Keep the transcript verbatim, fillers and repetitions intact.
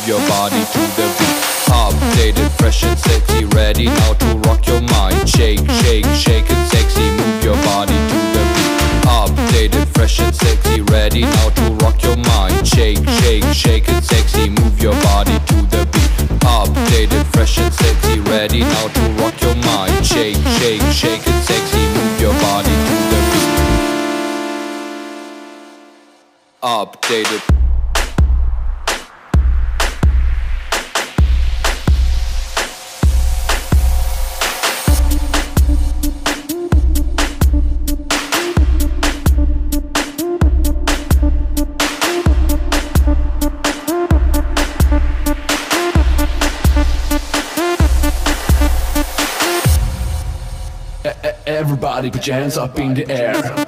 your body to the beat. Updated, fresh and sexy, ready now to rock your mind. Shake, shake, shake it sexy, move your body to the beat. Updated, fresh and sexy, ready now to rock your mind. Shake, shake, shake it sexy, move your body to the beat. Updated, fresh and sexy, ready now to rock your mind. Shake, shake, shake it sexy, move your body to the beat. Updated. Everybody put your hands up in the air.